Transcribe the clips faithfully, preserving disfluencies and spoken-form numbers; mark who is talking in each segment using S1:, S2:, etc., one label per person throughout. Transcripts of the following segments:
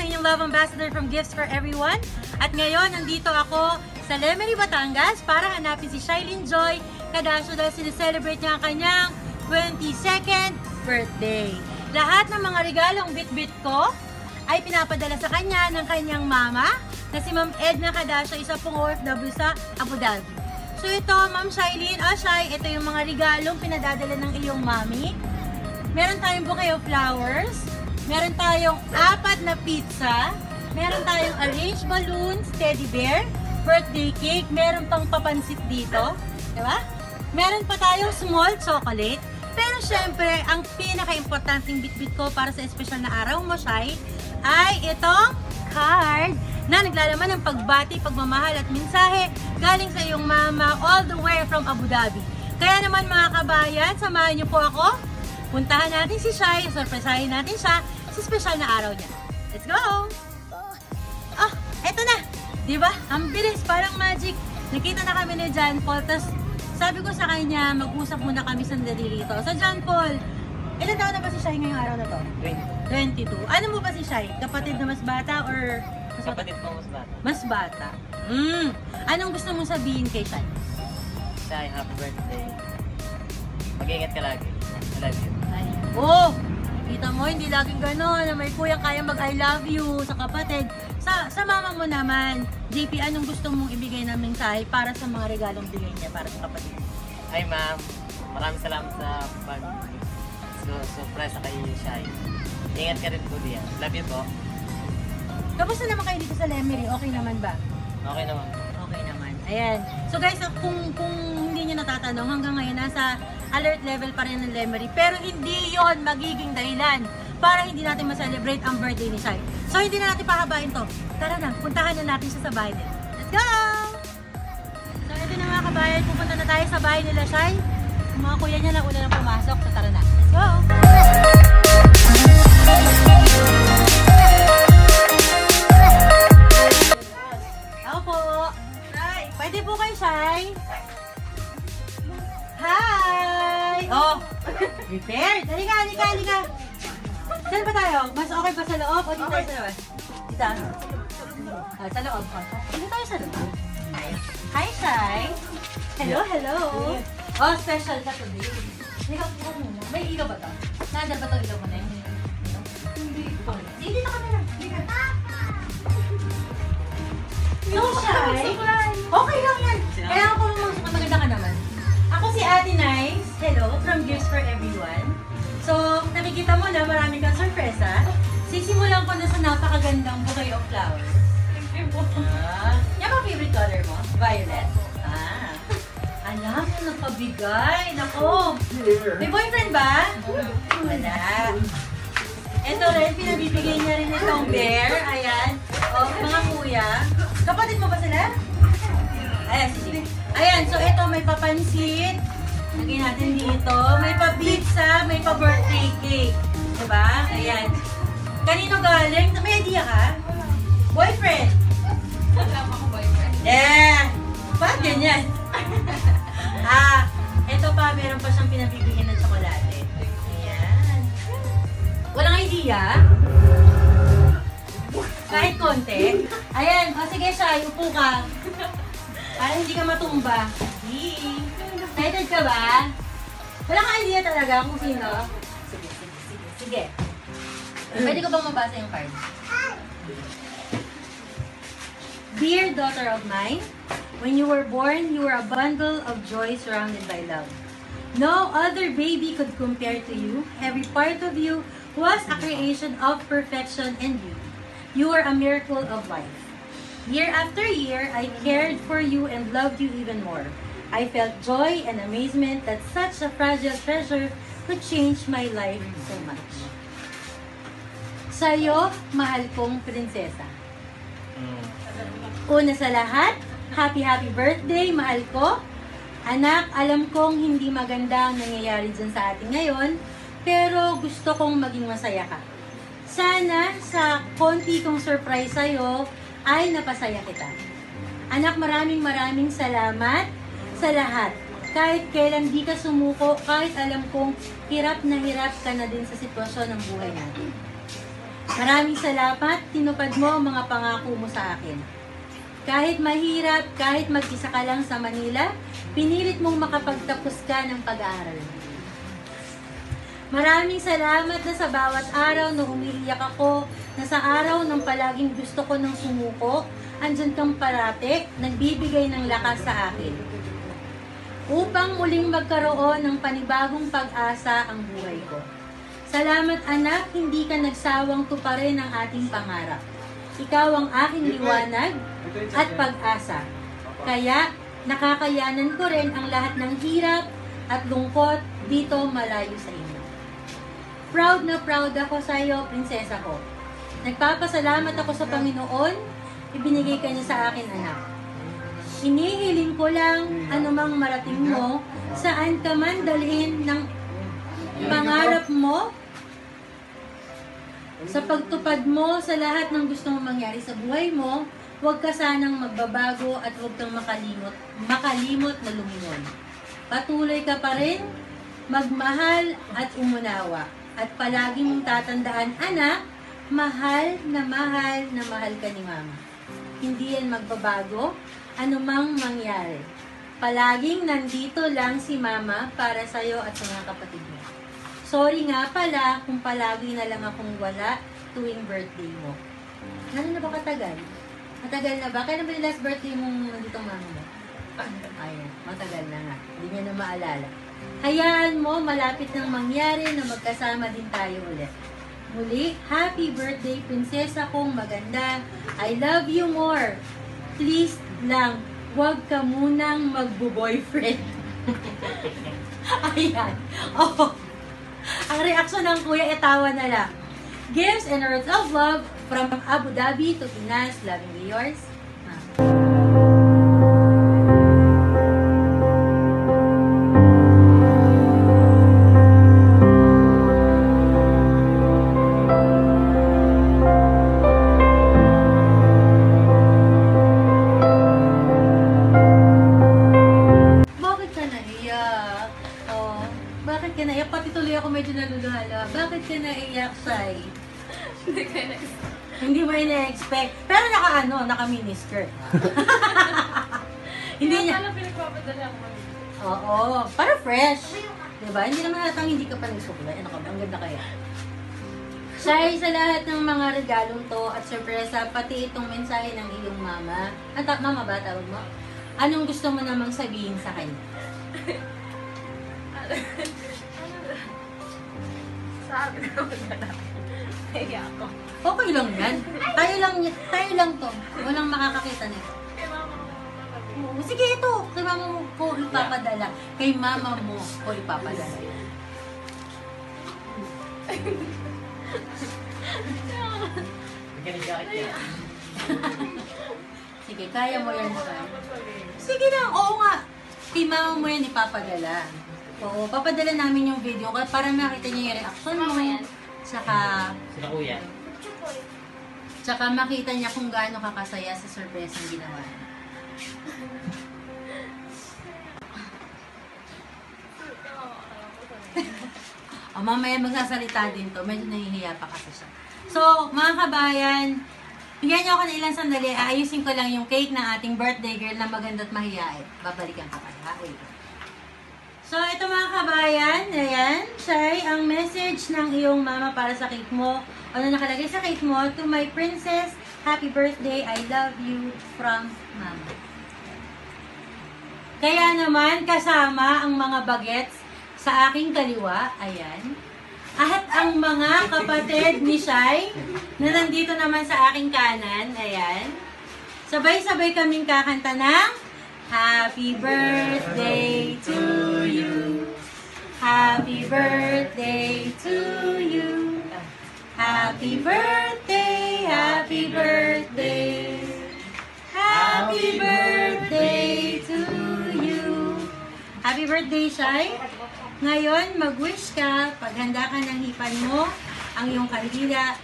S1: inyong love ambassador from Gifts for Everyone. At ngayon, nandito ako sa Lemery, Batangas para hanapin si Shailene Joy Cadasio dahil sineselebrate niya ang kanyang twenty-second birthday. Lahat ng mga regalong bit-bit ko ay pinapadala sa kanya ng kanyang mama na si Ma'am Edna Cadasio, isa pong O F W sa Abu Dhabi. So ito, Ma'am Shailene, oh Shai, ito yung mga regalong pinadadala ng iyong mami. Meron tayong bouquet of flowers, meron tayong apat na pizza, meron tayong arranged balloons, teddy bear, birthday cake, meron pang papansit dito, di ba? Meron pa tayong small chocolate, pero syempre, ang pinaka-importanting bit-bit ko para sa espesyal na araw mo, Shai, ay itong card na naglalaman ng pagbati, pagmamahal at mensahe galing sa iyong mama all the way from Abu Dhabi. Kaya naman mga kabayan, samahan niyo po ako. Puntahan natin si Shai, surprisahin natin siya sa espesyal na araw niya. Let's go! Oh, eto na! Diba? Ang bilis, parang magic. Nakita na kami ni John Paul, tapos sabi ko sa kanya, mag-usap muna kami sandali rito. So John Paul, ilan taon na ba si Shai ngayong araw na to? twenty-two. Ano mo ba si Shai? Kapatid na mas bata or... Mas
S2: kapatid ko mas bata.
S1: Mas bata. Mm. Anong gusto mong sabihin kay Shai?
S2: Shai, happy birthday. Mag-ingat ka lagi. I love you.
S1: Oh! Kita mo, hindi laging gano'n na may kuyang kaya mag-I love you sa kapatid. Sa, sa mama mo naman, J P, anong gusto mong ibigay ng mensahe para sa mga regalong bigay niya para sa kapatid?
S2: Hi ma'am, maraming salamat sa pag so, surprise kay Shai. Ingat ka rin po diyan. Love you po.
S1: Kamusta naman kayo dito sa Lemery? Okay naman ba?
S2: Okay naman.
S1: Okay naman. Ayan. So guys, kung, kung hindi nyo natatanong, hanggang ngayon nasa alert level pa rin ng Lemery. Pero hindi yon magiging dahilan para hindi natin ma-celebrate ang birthday ni Shai. So hindi na natin pahabain to. Tara na, puntahan na natin siya sa bahay nila. Let's go! So ito na mga kabayan, pupunta na tayo sa bahay nila Shai. Yung mga kuya niya na una lang pumasok. So tara na. Let's go! Ako po. Pwede po kayo Shai? Hi! Oh! Prepared! Halika, halika, halika! Saan ba tayo? Mas okay ba sa loob o dito tayo sa labas? Dito? Ah, sa loob. Dito tayo sa loob. Hi, Shai! Hello, hello! Oh, special ka today. Halika, halika muna. May ilaw ba ito? Nandar ba ito ilaw mo na yun? Hindi po. Dito ka na lang. Halika. So, Shai? Okay lang yan. Kailangan ko naman maganda ka naman. Ako si Ate Nice. Hello, from Gifts for Everyone. So, nakikita mo na maraming kang sorpresa. Sisimulan ko na sa napakagandang bouquet of flowers. Ah, yan ang favorite color mo? Violet? Ah. Alam mo, napabigay. Nako. May boyfriend ba? Wala. Ito rin, pinabibigay niya rin itong bear. Ayan. O, mga kuya. Kapatid mo ba sila? Ayan, sige. Ayan, so ito may papansit. Lagyan natin dito. May pa-pizza, may pa-birthday cake. Diba? Ayan. Kanino galing? May idea ka? Boyfriend? Wala mo akong boyfriend. Yeah! Bakit ganyan? Ah, ito pa, meron pa siyang pinabibigyan ng tsokolate. Ayan. Walang idea? Kahit konti? Ayan. O sige siya, upo ka. Para hindi ka matumba. Hey. Excited ka ba? Wala kang idea talaga kung sino? Sige, sige, sige. Sige. Pwede ko bang mabasa yung card? Dear daughter of mine, when you were born, you were a bundle of joy surrounded by love. No other baby could compare to you. Every part of you was a creation of perfection and beauty. You were a miracle of life. Year after year, I cared for you and loved you even more. I felt joy and amazement that such a fragile treasure could change my life so much. Sa'yo, mahal kong prinsesa. Una sa lahat, happy happy birthday, mahal ko. Anak, alam kong hindi maganda ang nangyayari dyan sa atin ngayon, pero gusto kong maging masaya ka. Sana sa konti kong surprise sa'yo, ay napasaya kita. Anak, maraming maraming salamat sa lahat. Kahit kailan di ka sumuko, kahit alam kong hirap na hirap ka na din sa sitwasyon ng buhay natin. Maraming salamat, tinupad mo ang mga pangako mo sa akin. Kahit mahirap, kahit mag-isa ka lang sa Manila, pinilit mong makapagtapos ka ng pag-aaral. Maraming salamat na sa bawat araw na umiiyak ako, na sa araw ng palaging gusto ko ng sumuko, andyan kang parate, nagbibigay ng lakas sa akin. Upang muling magkaroon ng panibagong pag-asa ang buhay ko. Salamat anak, hindi ka nagsawang tuparin ang ating pangarap. Ikaw ang aking liwanag at pag-asa. Kaya, nakakayanan ko rin ang lahat ng hirap at lungkot dito malayo sa inyo. Proud na proud ako sa iyo, prinsesa ko. Nagpapasalamat ako sa Panginoon, ibinigay ka niya sa akin, anak. Inihiling ko lang anumang marating mo, saan ka man dalhin ng pangarap mo, sa pagtupad mo sa lahat ng gusto mong mangyari sa buhay mo, huwag ka sanang magbabago at huwag kang makalimot, makalimot na lumingon. Patuloy ka pa rin, magmahal at umunawa. At palagi mong tatandaan, anak, mahal na mahal na mahal ka ni mama. Hindi yan magbabago, anumang mangyari. Palaging nandito lang si mama para sa'yo at sa mga kapatid mo. Sorry nga pala kung palagi na lang akong wala tuwing birthday mo. Ano na ba katagal? Matagal na ba? Kailan ba yung last birthday mong nandito mama mo? Ayan, matagal na nga. Hindi niya na maalala. Hayaan mo, malapit nang mangyari na magkasama din tayo ulit. Muli, happy birthday, prinsesa kong maganda. I love you more. Please lang, huwag ka munang magbo-boyfriend. Ayan. Oh. Ang reaksyon ng kuya, etawa na lang. Gifts and words of love from Abu Dhabi to Pinas. Lovingly yours. Bakit ka naiyak, Sai?
S3: Hindi ka na-expect.
S1: Hindi mo ina-expect. Pero naka ano, naka miniskirt. Hindi niya.
S3: Kaya pala pinagpapadala ako.
S1: Oo, para fresh. Diba? Hindi naman halatang hindi ka pa nagsukulay. Ano ka ba? Ang ganda kaya. Sai, sa lahat ng mga regalong to at sorpresa, pati itong mensahe ng iyong mama. Ang ta- mama ba tawag mo? Anong gusto mo namang sabihin sa kanya?
S3: Sabi na magdala. Kaya ako.
S1: Okay lang yan. Tayo lang, tayo lang to. Walang makakakita nito.
S3: Kaya mama mo sabi.
S1: Oo, sige ito. Kay mama mo ko ipapadala. Kay mama mo ko ipapadala.
S2: Ganit-ganit yan.
S1: Sige, kaya mo yan, Sai. Sige lang, oo nga. Kay mama mo yan ipapadala. Oo, papadala namin yung video para makita niyo yung reaction mo. Saka,
S2: Sila kuya.
S1: saka makita niya kung gaano kakasaya sa surprise na ginawa niya. O, mamaya magsasalita din to. Medyo nahihiya pa kasi siya. So, mga kabayan, bigyan niyo ako ng ilang sandali. Aayusin ko lang yung cake ng ating birthday girl na maganda't mahihain. Babalikan ka pa. Ha? Wait. So, ito mga kabayan, ayan, Shai, ang message ng iyong mama para sa cake mo, ano nakalagay sa cake mo, to my princess, happy birthday, I love you, from mama. Kaya naman, kasama ang mga bagets sa aking kaliwa, ayan, at ang mga kapatid ni Shai, na nandito naman sa aking kanan, ayan, sabay-sabay kaming kakanta ng Happy birthday to you. Happy birthday to you. Happy birthday, happy birthday. Happy birthday to you. Happy birthday, Shai. Ngayon, mag-wish ka. Paghanda ka ng hipan mo, ang iyong kandila.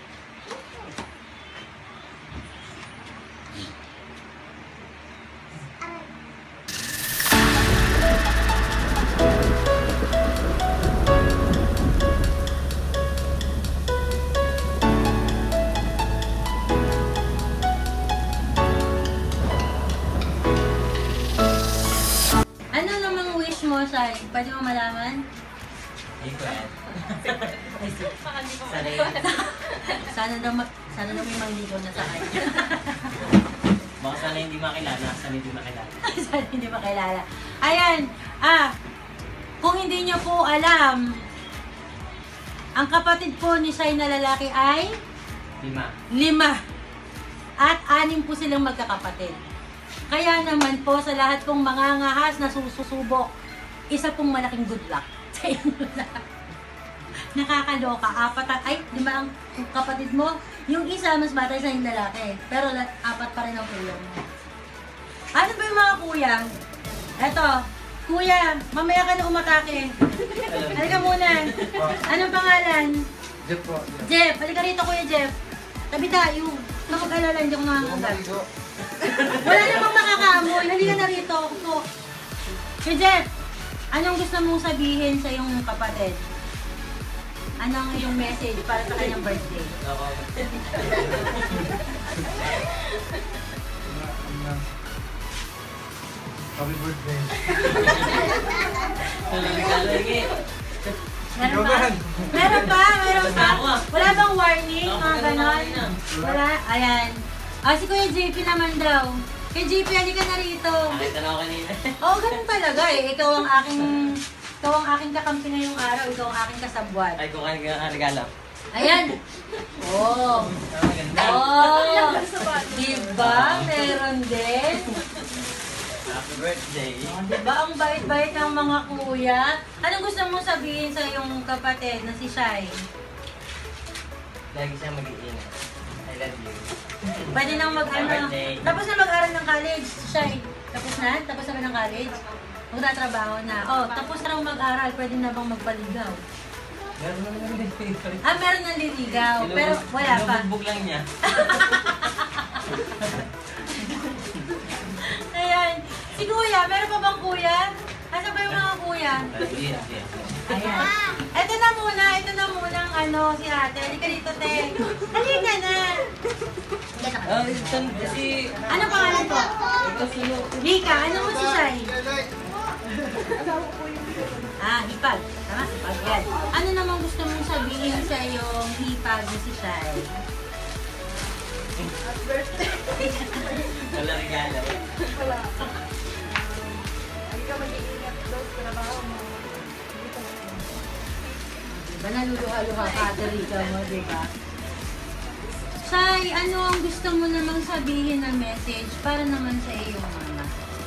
S1: Shai? Pwede mo malaman?
S2: Hindi ko yan.
S3: Baka hindi ko
S2: Sana
S3: maliwan.
S1: Sana daw, ma- sana daw may mangligaw na sa kanya.
S2: Baka sana hindi makilala, sana hindi makilala.
S1: Sana hindi makilala. Ayan, ah, kung hindi nyo po alam, ang kapatid po ni Shai na lalaki ay
S2: Lima.
S1: lima. At anim po silang magkakapatid. Kaya naman po sa lahat pong mga ngahas na sususubok, isa pong malaking good luck sa inyo lahat. Nakakaloka. Apat at, ay, lima ang kapatid mo. Yung isa, mas bata sa yung lalaki. Pero la- apat pa rin ang kuya mo. Ano ba yung mga kuya? Eto, kuya, mamaya ka na umatake. Halika muna. Anong pangalan?
S4: Jeff po.
S1: Jeff, halika rito kuya Jeff. Tabi tayo. Huwag ka mag-alala, hindi ako nakakagat. Wala namang makakamoy. Halika na rito. So, si Jeff, anong gusto mong sabihin sa iyong kapatid? Anong iyong message para sa kanyang birthday?
S2: Ako.
S4: Happy birthday.
S2: Wala regalo lagi.
S1: Meron pa? Meron pa? Meron pa? Wala bang warning? Mga ganon? Wala? Ayan. Ah, si Kuya J P naman daw. Kay J P, halika na rito.
S2: Nakita na ako kanina.
S1: Oo, ganun talaga eh. Ikaw ang aking, ikaw ang aking kakampi ngayong araw. Ikaw ang aking kasabwat.
S2: Ay, kung kayo ka regalo.
S1: Ayan. Oh.
S2: Ah, maganda.
S1: Oh. Diba? Meron din.
S2: Happy birthday.
S1: Oh, diba? Ang bait-bait ng mga kuya. Anong gusto mo sabihin sa iyong kapatid na si Shai?
S2: Lagi siya mag-iingat. I love you.
S1: Pwede nang mag-ano.
S2: Birthday.
S1: Tapos na mag-aral ng college. Shai, tapos na? Tapos na ba ng college? Magtatrabaho na. Oh, tapos na raw mag-aral. Pwede na bang magpaligaw?
S2: Meron naman naman.
S1: Ah, meron ng liligaw. Pero wala pa.
S2: Inubugbog lang niya.
S1: Ayan. Si kuya, meron pa bang kuya? Asa ba yung mga kuya?
S2: Hindi, hindi.
S1: Ayan. Ito na muna, ito na muna ang ano, si ate. Halika dito, te. Halika na. Halika na.
S2: Ah, isan kasi...
S1: Ano pangalan ko?
S2: Ito sino?
S1: Rika, ano mo si Shai? Ah, hipag. Tama, hipag yan. Ano namang gusto mong sabihin sa iyong hipag ni si Shai?
S2: Wala regalo.
S3: Wala. Hindi ka mag-iingat daw sa trabaho mo.
S1: Diba naluluha-luha ka, ate Rika mo, diba? Shai, ano ang gusto mo namang sabihin na message para naman sa iyong mama?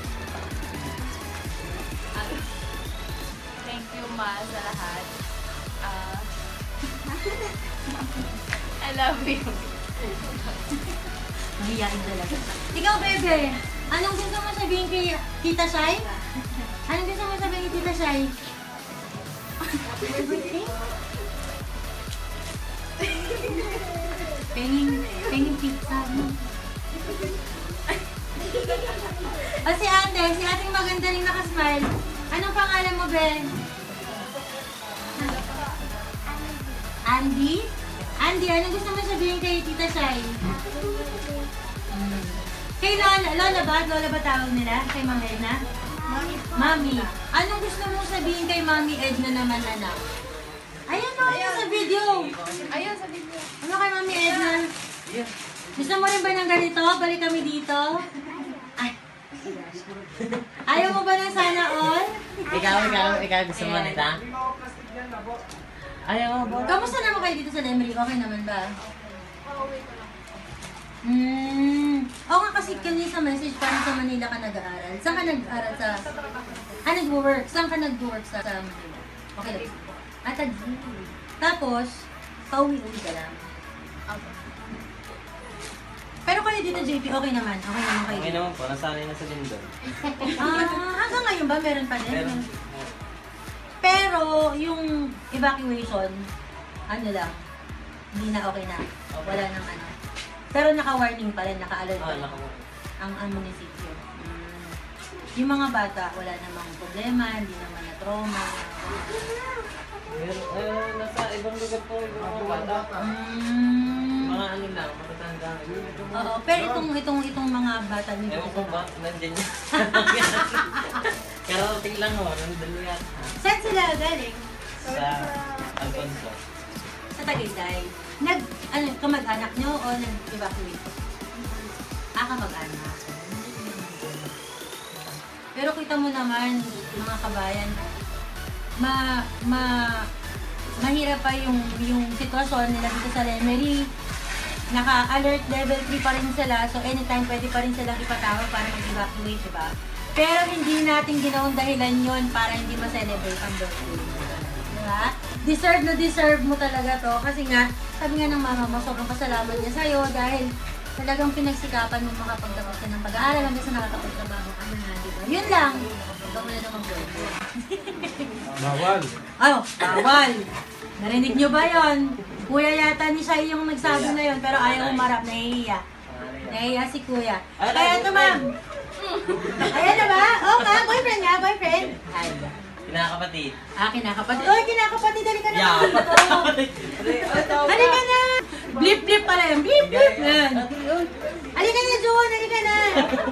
S3: Thank you, Ma, sa lahat. Ah, I love you.
S1: Mahiyain talaga. Ikaw, bebe, anong gusto mo sabihin kay Tita Shai? Anong gusto mo sabihin kay Tita Shai? Happy birthday? Penging, penging pizza mo. O si ate, si ating maganda rin nakasmile. Anong pangalan mo, Ben? Andy? Andy, anong gusto mo sabihin kay Tita Shai? Hmm. Kay Lola, Lola ba? Lola ba tawag nila? Kay Mami Edna? Mami. Anong gusto mong sabihin kay Mami Edna naman, anak? Ayan o, ayan sa video.
S3: Ayun, sa video.
S1: Ano kay Mami Edna?
S2: Yeah.
S1: Gusto mo rin ba ng ganito? Balik kami dito? Ay. Ayaw mo ba ng sana all?
S2: Ikaw, ikaw, ikaw gusto mo nita? Ayaw mo ba?
S1: Kamusta naman kayo dito sa Lemery? Okay naman ba?
S3: Pauwi ko lang.
S1: Hmm. Oo nga kasi kanina sa message, parang sa Manila ka nag-aaral. Saan ka nag-aaral sa... Ah, nag-work. Saan ka nag-work sa, sa Manila? Okay lang. At tapos, pauwi-uwi ka lang.
S3: Okay.
S1: Pero kayo dito, J P, okay naman. Okay naman kayo.
S2: Okay naman po, nasanay na sa lindol.
S1: Ah, hanggang ngayon ba? Meron pa din?
S2: Meron.
S1: Pero, yung evacuation, ano lang, hindi na okay na. Wala nang ano. Pero naka-warning pa rin, naka-alert pa
S2: Ah,
S1: rin
S2: naku.
S1: ang, ang munisipyo. Mm. Yung mga bata, wala namang problema, hindi naman na trauma.
S2: Meron, eh, nasa ibang lugar po yung mga bata.
S1: Mm.
S2: Mga ano lang, matatanda.
S1: Oo, pero itong, itong, itong mga bata nito.
S2: Ewan ko ba, nandyan yun. Karating lang ho, nandalo yan.
S1: Saan sila galing?
S2: Sa Alfonso.
S1: Sa Tagaytay. Nag, ano, kamag-anak nyo o nag-evacuate? Ah, kamag-anak. Pero kita mo naman, mga kabayan, ma, ma, mahirap pa yung, yung sitwasyon nila dito sa Lemery. Naka-alert level three pa rin sila, so anytime pwede pa rin silang ipatawag para mag-evacuate, diba? Pero hindi natin ginawang dahilan yon para hindi ma-celebrate ang birthday. Diba? Deserve na deserve mo talaga to. Kasi nga, sabi nga ng mama mo, sobrang pasalamat niya sa'yo dahil talagang pinagsikapan mo makapagtapos ka ng pag-aaral hanggang sa nakakapagtrabaho ka na, diba? Yun lang. Ikaw mo na naman birthday.
S4: Bawal.
S1: Oh, bawal. Narinig nyo ba yon? Kuya yata ni Shai yung nagsabi na yon, pero ayaw umarap, nahihiya. Nahihiya si kuya. Kaya ito ma'am. Ayan na ba? Oo nga, boyfriend nga, boyfriend. Ay.
S2: Kinakapatid.
S1: Ah, kinakapatid. Uy, kinakapatid, dali ka na.
S2: Yeah.
S1: Dali ka na. Blip, blip pala yan. Blip, blip. Yan. Dali ka na, June. Dali ka na.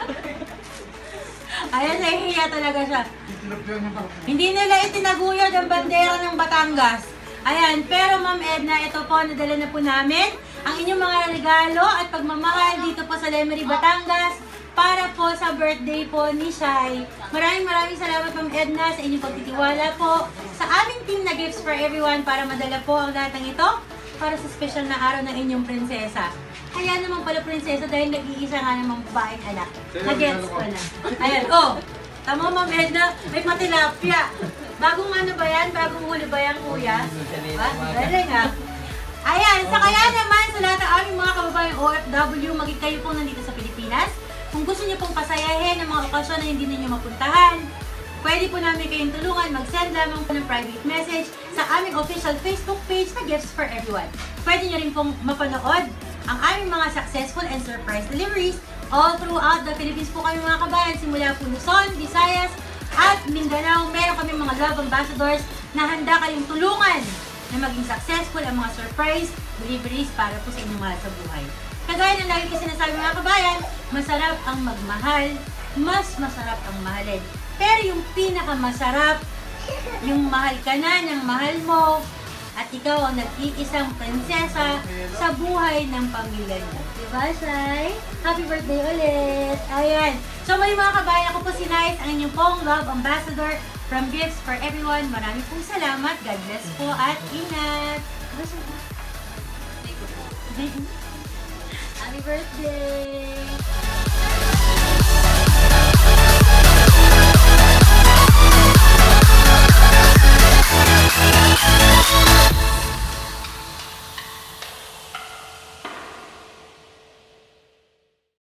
S1: Ayan, nahihiya talaga siya. Hindi nila itinaguyod ang bandera ng Batangas. Ayan, pero Ma'am Edna, ito po, nadala na po namin ang inyong mga regalo at pagmamahal dito po sa Lemery, Batangas para po sa birthday po ni Shai. Maraming maraming salamat Ma'am Edna sa inyong pagtitiwala po sa aming team na Gifts for Everyone para madala po ang lahat ng ito para sa special na araw ng inyong prinsesa. Kaya naman pala prinsesa dahil nag-iisa nga namang babaeng anak. Na-gets ko na. Ayan, oh, tama Ma'am Edna, may matilapia. Bagong ano ba yan? Bagong huli ba yan, kuya? Diba? Galing ha? Ayan, sa kaya naman sa lahat ng aming mga kababayang O F W, maging kayo pong nandito sa Pilipinas. Kung gusto niyo pong pasayahin ang mga okasyon na hindi ninyo mapuntahan, pwede po namin kayong tulungan. Mag-send lamang po ng private message sa aming official Facebook page na Gifts for Everyone. Pwede niyo rin pong mapanood ang aming mga successful and surprise deliveries all throughout the Philippines po kami mga kabayan. Simula po Luzon, Visayas, at Mindanao, meron kami mga love ambassadors na handa kayong tulungan na maging successful ang mga surprise deliveries para po sa inyong mahal sa buhay. Kagaya ng lagi ko sinasabi mga kabayan, masarap ang magmahal, mas masarap ang mahalin. Pero yung pinakamasarap, yung mahal ka na ng mahal mo, at ikaw ang nag-iisang prinsesa sa buhay ng pamilya niyo. Diba, Shai? Happy birthday ulit! Ayan. So, muli mga kabayan, ako po si Nice, ang inyong pong Love Ambassador from Gifts for Everyone. Maraming pong salamat. God bless po at ingat! Happy birthday!